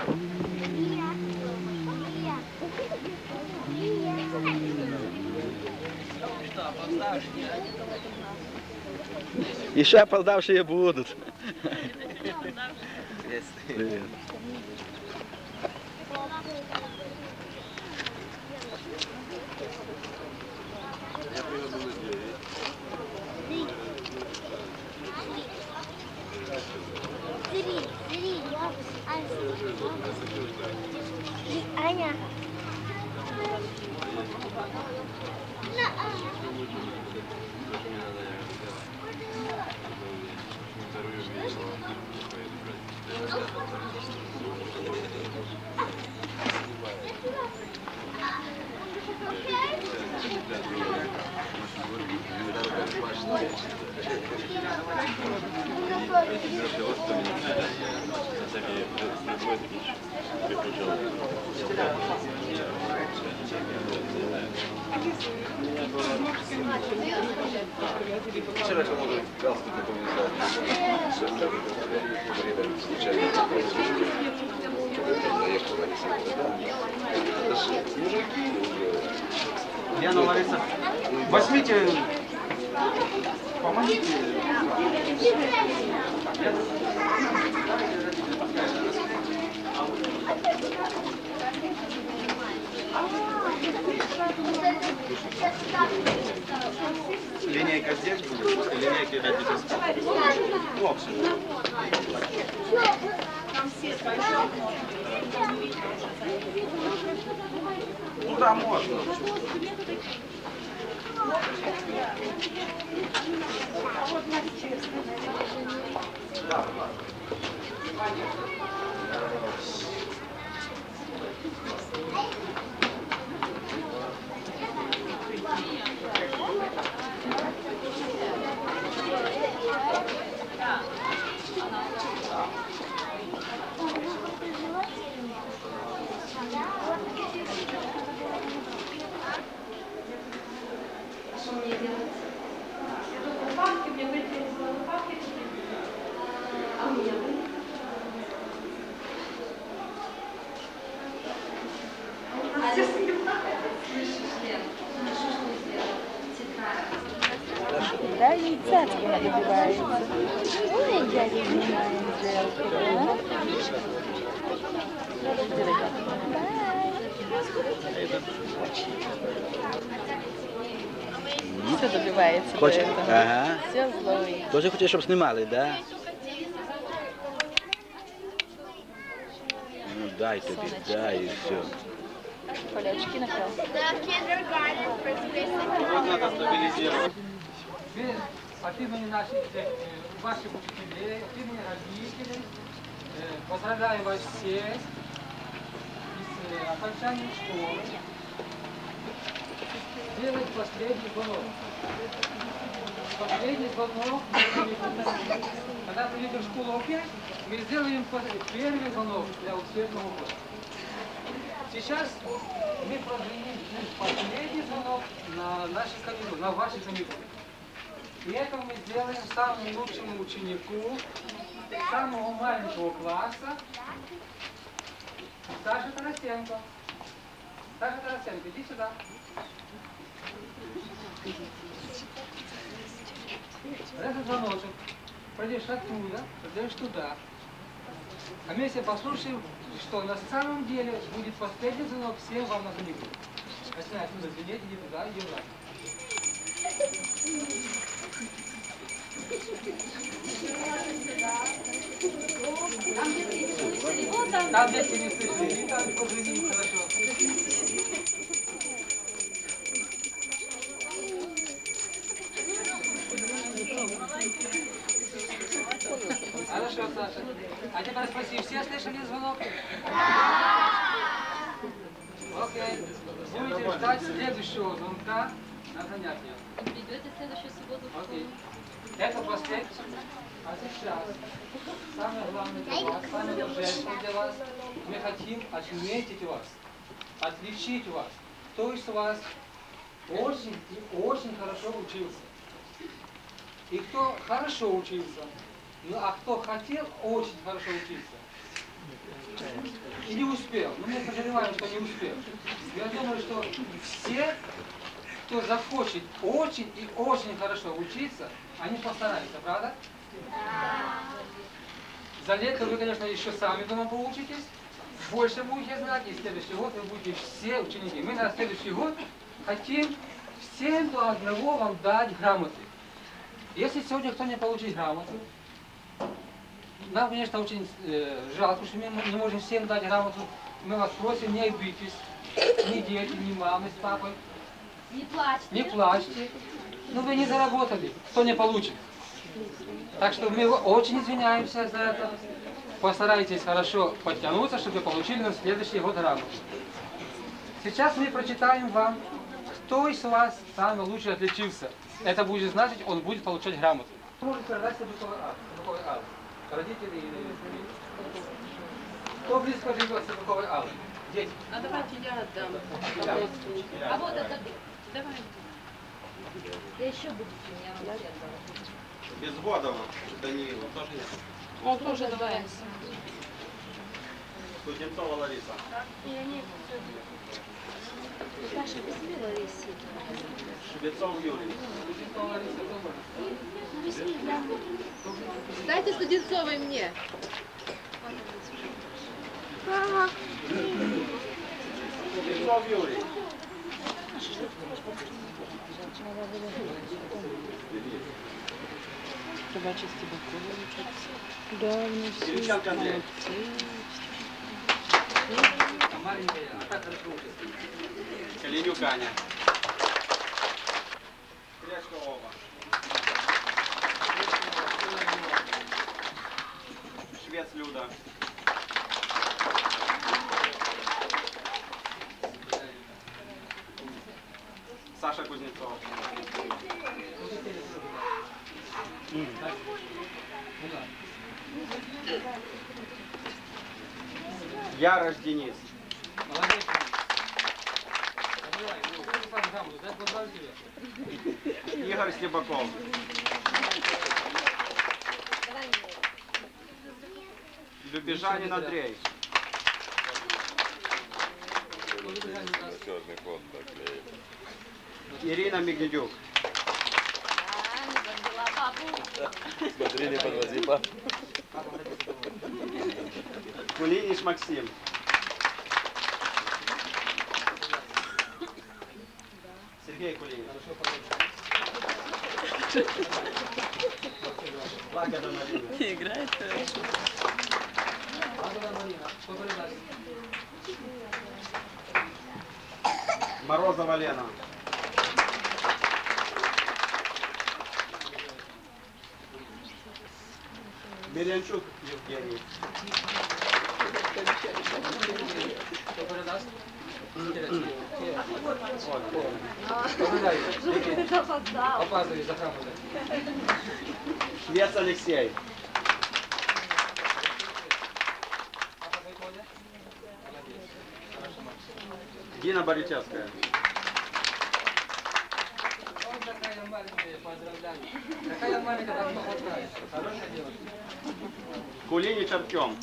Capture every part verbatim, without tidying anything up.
Еще опоздавшие будут. Привет. Аня. Вчера кому-то галстук напоминал. Это же мужики уже. Диана, Лариса, возьмите, помогите. Линейка здесь будет, после линейки родительская. Ну, абсолютно. Туда можно. Да, Да, и цацки надеваются. Ой, я не знаю, да? Все добивается. Хочешь? Ага. Все злой. Тоже хочешь, чтобы снимали, да? Ну дай тебе, дай и все. Коля, очки накрыл. вот надо стабилизировать. От имени наших, ваших учителей, от имени родителей, поздравляю вас всех с окончанием школы. Сделать последний звонок. Последний звонок. Когда придете в школу опять, мы сделаем первый звонок для учебного года. Сейчас мы продлим последний звонок на наши каникулы, на ваши каникулы. И это мы сделаем самому лучшему ученику самого маленького класса Саша Тарасенко. Саша Тарасенко, иди сюда. Этот звоночек пойдешь оттуда, пойдешь туда. А мы все послушаем, что на самом деле будет последний звонок всем вам на каникулы. Начинай отсюда звенеть, иди туда, иди туда. Там, где ты не слышали, там позвони, хорошо. Хорошо, Саша. А теперь спроси, все слышали звонок? Окей. Будете ждать следующего звонка на занятия. Придете в следующую субботу в Окей. школу? Это последний. А сейчас самое главное для вас, самое торжественное для вас, мы хотим отметить вас, отличить вас. Кто из вас очень и очень хорошо учился. И кто хорошо учился. Ну а кто хотел очень хорошо учиться. И не успел. Но мы подозреваем, что не успел. Я думаю, что все, кто захочет очень и очень хорошо учиться, они постараются, правда? За лето вы, конечно, еще сами дома поучитесь, больше будете знать, и в следующий год вы будете все ученики. Мы на следующий год хотим всем до одного вам дать грамоты. Если сегодня кто не получит грамоту, нам, конечно, очень э, жалко, что мы не можем всем дать грамоту. Мы вас просим, не обидитесь, ни дети, ни мамы с папой. Не плачьте. Не плачьте. Ну вы не заработали, кто не получит. Так что мы очень извиняемся за это. Постарайтесь хорошо подтянуться, чтобы получили на следующий год грамоту. Сейчас мы прочитаем вам, кто из вас самый лучше отличился. Это будет значить, он будет получать грамоту. Может передать Садуковой Аллы. Родители или... Кто близко живет с Садуковой Аллой? Дети. А давайте я отдам. А вот это... Давай. Да еще будет у меня вот это. Безводова Даниила тоже нет. Он тоже давай. Кузнецова Лариса. Саша, возьми Ларисе. Швецов Юрий. Дайте Студенцовой мне. Швецов Юрий. Кириченко Андрей. Калинюк Аня. Крячко Оба. Швец Люда. Саша Кузнецов. Ярош Денис. Молодец. Давай, ну, сам грамоту, дай поздравить тебя. Игорь Слепаков. Любежанин Андрей. Ирина Мигдюк. Смотри, не подвози, пап. Кулинич Максим. Сергей Кулинич. Лагода Марина. Играет хорошо. Лагода Марина. Кто передаст? Морозова Лена. Миленчук Евгений. Кто передаст? Кто передаст? Опаздывай за грамотой. Швец Алексей. Дина Боричевская. Ой, какая маленькая, поздравляю. Какая маленькая, так похватает. Хорошая девушка. Кулинич Артем.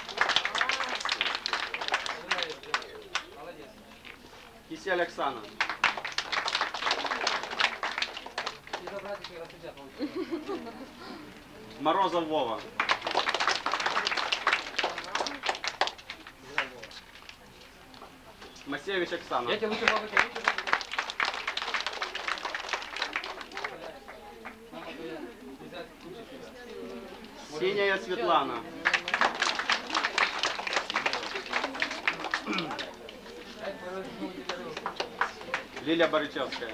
Молодец. Кисель Оксана. И за братика раз тебя получил. Морозов Вова. Масевич Оксана. Я тебе лучше бабы лучше. Синяя Светлана. Лиля Боричевская.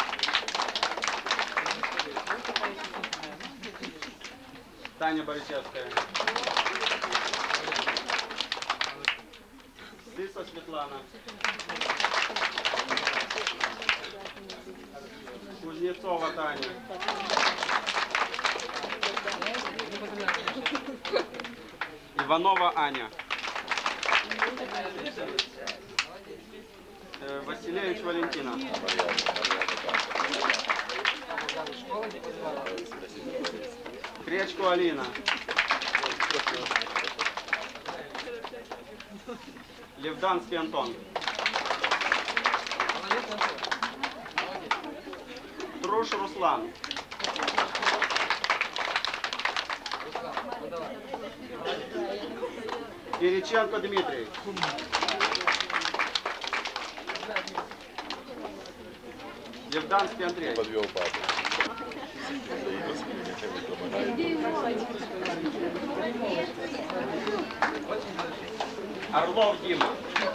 Таня Боричевская. Сыса Светлана. Кузнецова Таня. Иванова Аня. Э, Василевич Валентина. Кречко Алина. Левданский Антон. Молодец, Антон. Молодец. Труш Руслан. Руслан, ну давай. Кириченко Дмитрий. Левданский Андрей. Подвел папу. Орлов Дима.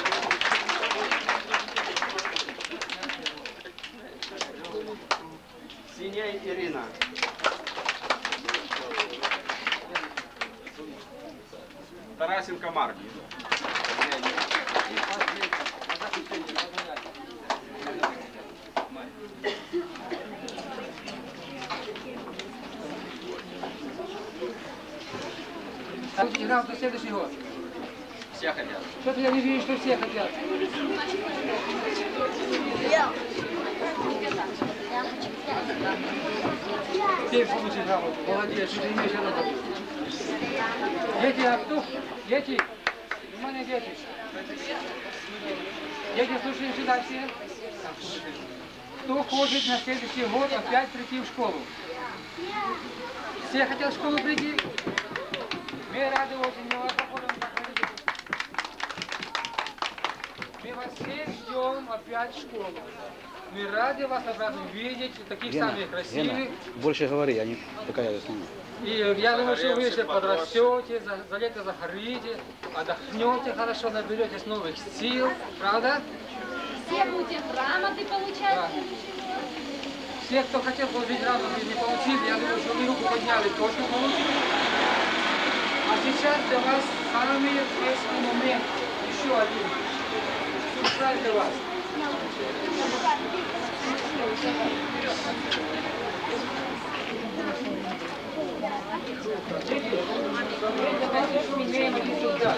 Синей Ирина. Тарасенко Марк. Играл до следующий год. Все хотят. Что-то я не вижу, что все хотят. Семь получил грамоту. Молодец, что ты имеешь это. Дети, а кто? Дети. Внимание, дети. Дети, слушаем сюда все. Кто хочет на следующий год опять прийти в школу? Все хотят в школу прийти? Мы рады очень, мы вас заходим, заходите. Мы вас все ждем опять в школу. Мы рады вас обратно видеть, таких Гена, самых красивых. Гена, больше говори, а не такая я сниму. И я думаю, что вы еще подрастете, за, за лето загорите, отдохнете хорошо, наберетесь новых сил, правда? Все будем грамоты получать. Да. Все, кто хотел получить грамоты, не получили, я думаю, что вы руку подняли, точно получили. А сейчас для вас самый интересный момент, еще один. Сюрприз для вас. Дети, давайте шумеем один сюда.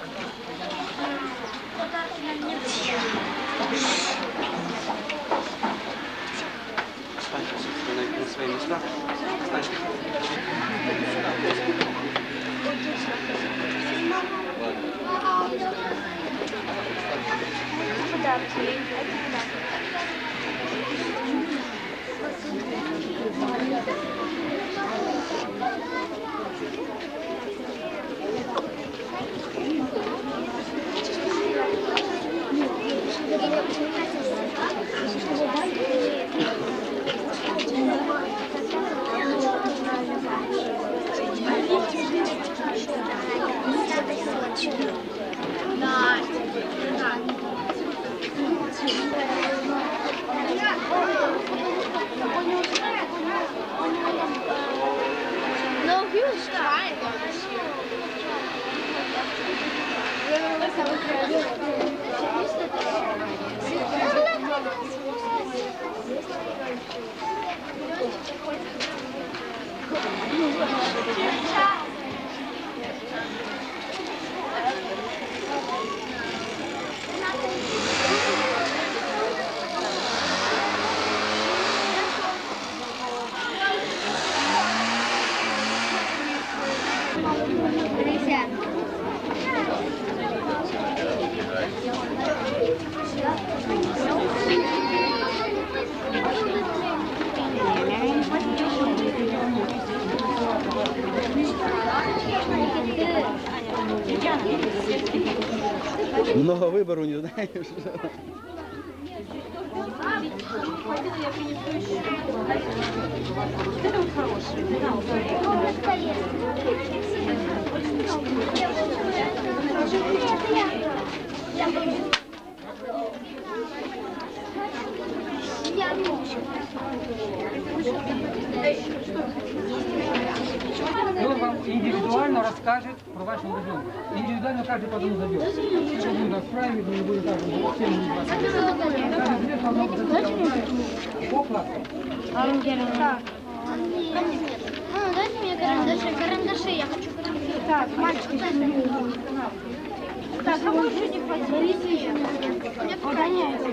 Встаньте на, на свои места. Встаньте. No, he was trying. Много выбору не знаешь. Он вам индивидуально расскажет про вашего ребенка. Индивидуально каждый потом зайдет. Что будет отправить, не будет так, всем будет вас. Каждый билет вам много записать. По классу. Так. Мама, дайте мне карандаши. Карандаши, я хочу карандаши. Так, мальчики. Так, кому еще не хватит? Мне погоняется.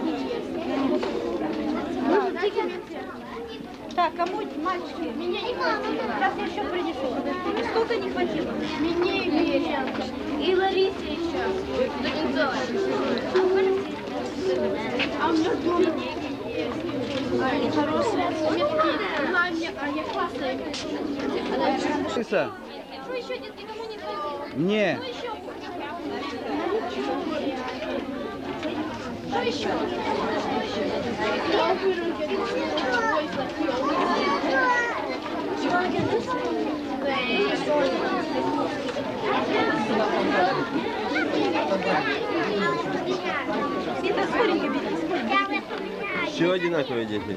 Так, кому мальчики? Меня не хватит. Сейчас я еще принесу. Столько не хватило. Мне и Ларисе еще. А у меня дома хорошая. А я классная. Лиса, Что еще, детки, кому не хватило? мне. Что еще? Все одинаковые дети.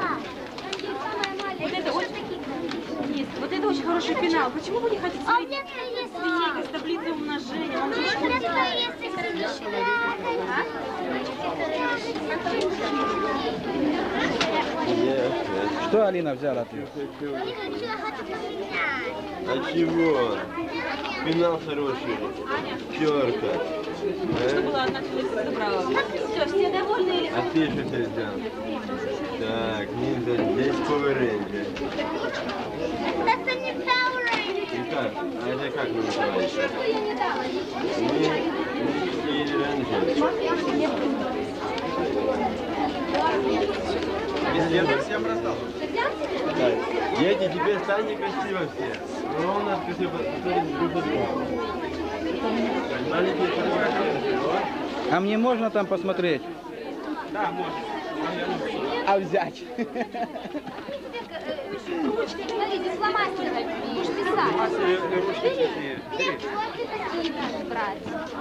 Вот это очень... Нет, вот это очень хороший пенал. Почему вы не хотите А у смотреть меня есть линейкой с таблицей умножения? Вам же У очень меня есть Нет, Что Алина взяла ты? а чего? Пенал хороший. Пятерка. Что было одна таблица забрала. Все, все довольны или... А ты что ты взял? Так, ниндзя, здесь Power Ranger. Это не Power Ranger. И как? А это как вы называете? Я не дала. Мы и Рейнджер. Я бы всем раздал. Так, дети, теперь станьте красиво все. Ровно красиво, друг за другом. Маленькие фотографии. Вот. А мне можно там посмотреть? Да, можно. А взять? Ручки, смотрите, с фломастером. Будешь писать. Мастер ручки чистые. Нет, вот ты такие будешь брать.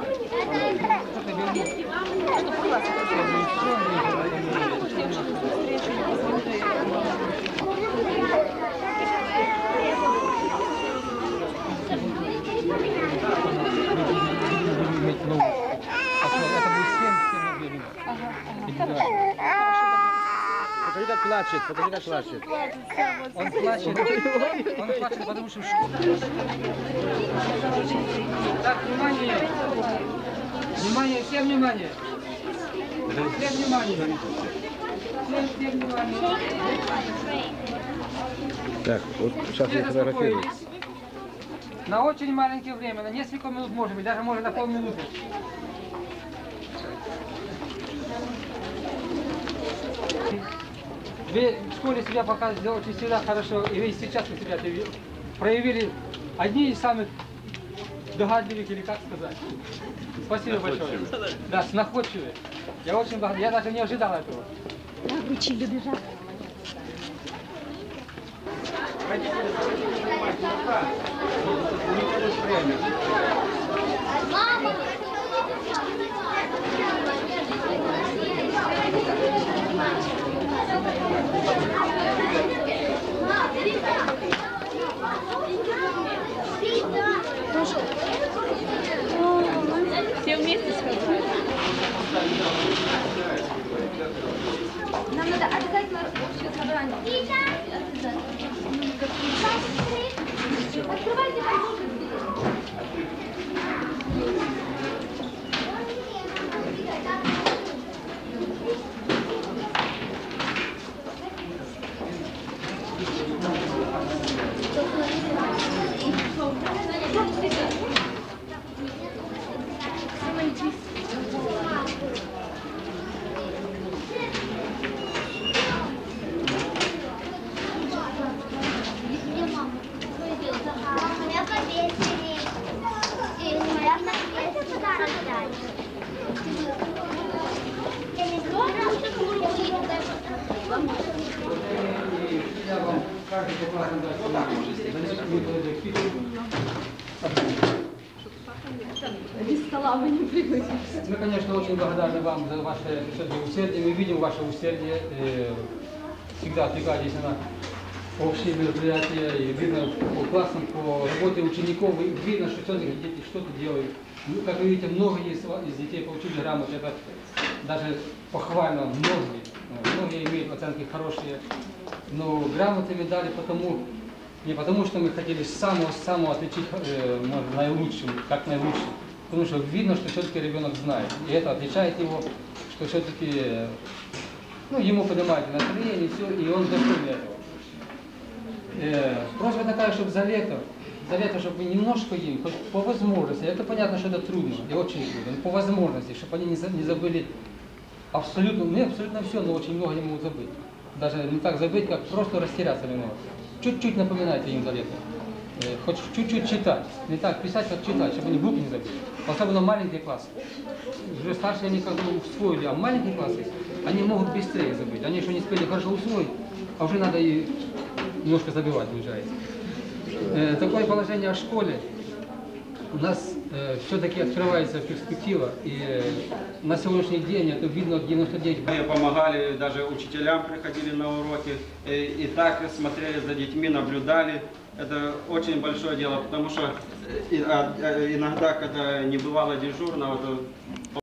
Это будет семь, Покажи, как плачет, покажи, как плачет. Он плачет, он плачет, потому что в школе. Так, внимание. Внимание, всем внимание. Всем внимание. Всем, всем внимание. Так, вот сейчас Все я фотографирую. заспокоились. На очень маленькое время, на несколько минут, может быть, даже может на полминуты. Вы в школе себя показывали очень всегда хорошо, и вы сейчас вы себя проявили одни из самых догадливых, или как сказать. Спасибо большое. Да, находчивые. Я очень благодарен. Я даже не ожидал этого. Учили бежать. Все вместе сходили. Нам надо обязательно общее собрание. Открывайте, пожалуйста, Без стола вы не привыкли. Мы, конечно, очень благодарны вам за ваше усердие. Мы видим ваше усердие. И всегда отвлекаетесь на общие мероприятия. И видно по классам, по работе учеников, и видно, что все-таки дети что-то делают. Ну, как вы видите, много из, из детей получили грамоты. Это даже похвально, многие. Многие имеют оценки хорошие. Но грамоты дали потому, не потому, что мы хотели самого-самого отличить э, может, наилучшим, как наилучшим. Потому что видно, что все-таки ребенок знает. И это отличает его, что все-таки ну, ему поднимает настроение, все, и он достоин этого. Э, просьба такая, чтобы за лето завета, чтобы вы немножко им, хоть по возможности, это понятно, что это трудно, и очень трудно, но по возможности, чтобы они не за- не забыли абсолютно, ну, не абсолютно все, но очень много не могут забыть. Даже не так забыть, как просто растеряться немного. Чуть-чуть напоминайте им завета. Э, Хоть чуть-чуть читать. Не так писать, как читать, чтобы они буквы не забыли. Особенно маленькие классы. Уже старшие они как бы усвоили, а маленькие классы, они могут быстрее забыть. Они еще не успели хорошо усвоить, а уже надо и немножко забивать, получается. Э, Такое положение в школе у нас э, все-таки открывается перспектива. И э, на сегодняшний день это видно девяносто девять. Мы помогали, даже учителям приходили на уроки, и, и так смотрели за детьми, наблюдали. Это очень большое дело, потому что э, и- а- а иногда, когда не бывало дежурного, то